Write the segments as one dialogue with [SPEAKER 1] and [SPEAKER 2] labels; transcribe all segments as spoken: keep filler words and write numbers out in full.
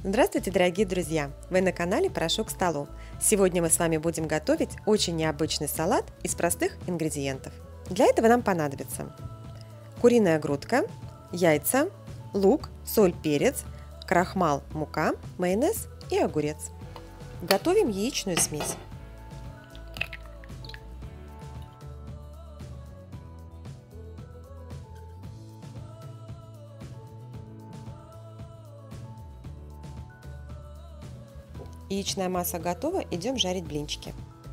[SPEAKER 1] Здравствуйте, дорогие друзья! Вы на канале «Прошу к столу». Сегодня мы с вами будем готовить очень необычный салат из простых ингредиентов. Для этого нам понадобится куриная грудка, яйца, лук, соль, перец, крахмал, мука, майонез и огурец. Готовим яичную смесь. Яичная масса готова, идем жарить блинчики.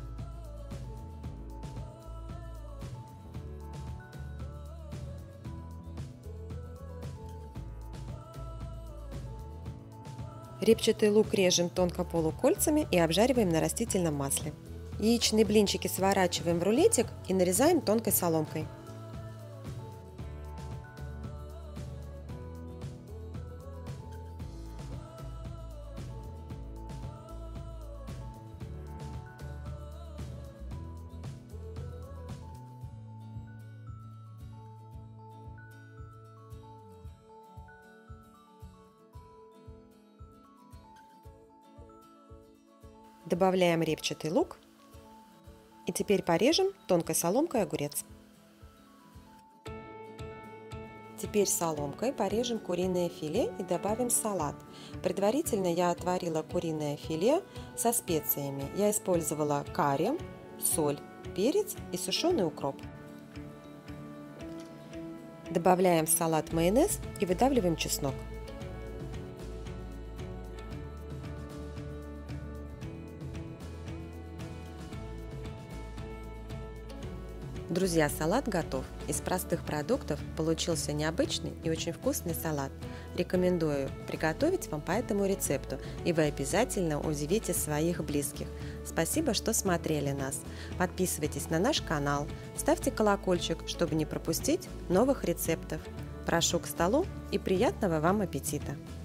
[SPEAKER 1] Репчатый лук режем тонко полукольцами и обжариваем на растительном масле. Яичные блинчики сворачиваем в рулетик и нарезаем тонкой соломкой. Добавляем репчатый лук и теперь порежем тонкой соломкой огурец. Теперь соломкой порежем куриное филе и добавим салат. Предварительно я отварила куриное филе со специями. Я использовала карри, соль, перец и сушеный укроп. Добавляем в салат майонез и выдавливаем чеснок. Друзья, салат готов. Из простых продуктов получился необычный и очень вкусный салат. Рекомендую приготовить вам по этому рецепту, и вы обязательно удивите своих близких. Спасибо, что смотрели нас. Подписывайтесь на наш канал, ставьте колокольчик, чтобы не пропустить новых рецептов. Прошу к столу и приятного вам аппетита!